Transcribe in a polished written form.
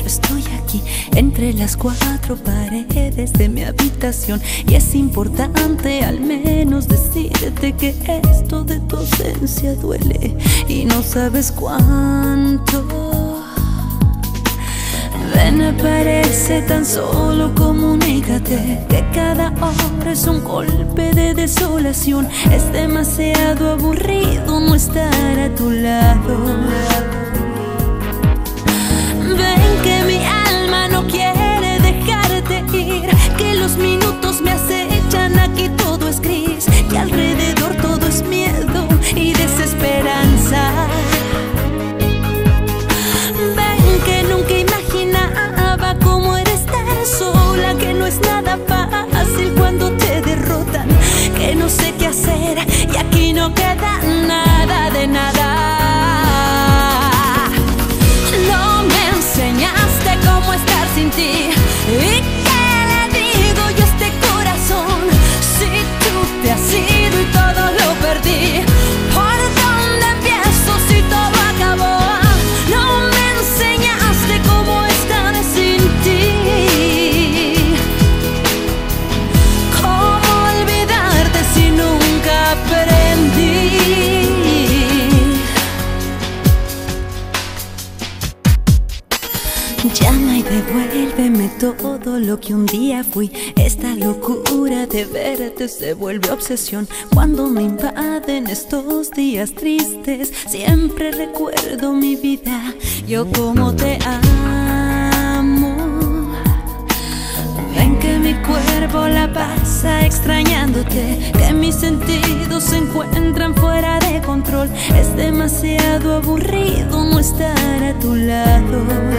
estoy aquí entre las cuatro paredes de mi habitación, y es importante al menos decirte que esto de tu ausencia duele y no sabes cuánto. Ven, aparece, tan solo comunícate que cada hora es un golpe de desolación. Es demasiado aburrido no estar a tu lado. Ven que mi alma no quiere dejarte ir, que los minutos me acechan, aquí todo es gris, que alrededor todo es miedo y desesperanza. Ven que nunca imaginaba cómo era estar sola, que no es nada fácil cuando te derrotan, que no sé qué hacer y aquí no queda nada de nada. No me enseñaste cómo estar sin ti, ¿y qué le digo yo a este corazón? Si tú te has ido y todo lo perdí, ¿por dónde empiezo si todo acabó? No me enseñaste cómo estar sin ti, cómo olvidarte si nunca aprendí. Llama y devuélveme todo lo que un día fui. Esta locura de verte se vuelve obsesión. Cuando me invaden estos días tristes, siempre recuerdo mi vida, yo como te amo. Ven que mi cuerpo la pasa extrañándote, que mis sentidos se encuentran fuera de control. Es demasiado aburrido no estar a tu lado.